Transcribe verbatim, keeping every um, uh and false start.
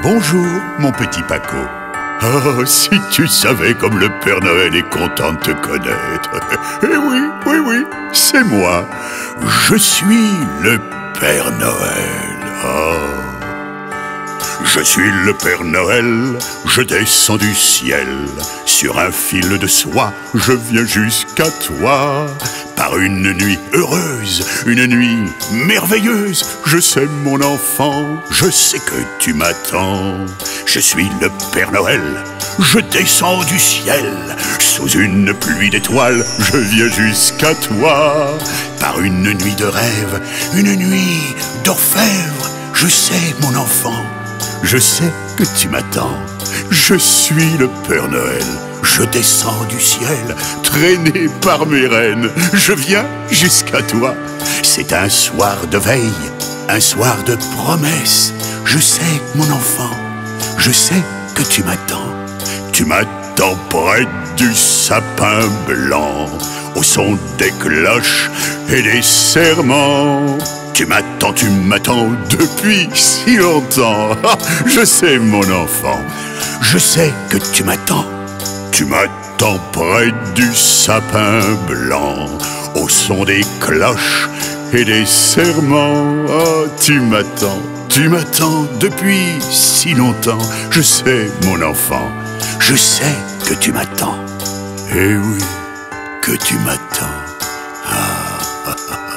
Bonjour, mon petit Paco. Oh, si tu savais comme le Père Noël est content de te connaître. Eh oui, oui, oui, c'est moi. Je suis le Père Noël. Oh. Je suis le Père Noël, je descends du ciel. Sur un fil de soie, je viens jusqu'à toi. Par une nuit heureuse, une nuit merveilleuse. Je sais mon enfant, je sais que tu m'attends. Je suis le Père Noël, je descends du ciel. Sous une pluie d'étoiles, je viens jusqu'à toi. Par une nuit de rêve, une nuit d'orfèvre. Je sais mon enfant, je sais que tu m'attends. Je suis le Père Noël, je descends du ciel, traîné par mes reines, je viens jusqu'à toi. C'est un soir de veille, un soir de promesse. Je sais, mon enfant, je sais que tu m'attends. Tu m'attends près du sapin blanc, au son des cloches et des serments. Tu m'attends, tu m'attends depuis si longtemps. Je sais, mon enfant, je sais que tu m'attends. Tu m'attends près du sapin blanc, au son des cloches et des serments. Oh, tu m'attends, tu m'attends depuis si longtemps. Je sais, mon enfant, je sais que tu m'attends. Eh oui, que tu m'attends. Ah, ah, ah.